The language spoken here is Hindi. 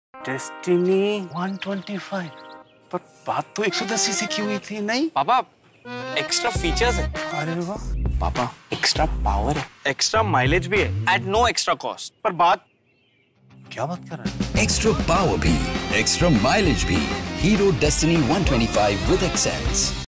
डेस्टिनी 125, पर बात तो 110 सीसी की हुई थी। नहीं पापा, एक्स्ट्रा फीचर्स है। अरे वाह पापा, एक्स्ट्रा पावर है, एक्स्ट्रा माइलेज भी है एट नो एक्स्ट्रा कॉस्ट। पर बात क्या बात कर रहा है? एक्स्ट्रा पावर भी, एक्स्ट्रा माइलेज भी। हीरो डेस्टिनी 125 विद एक्सेंस।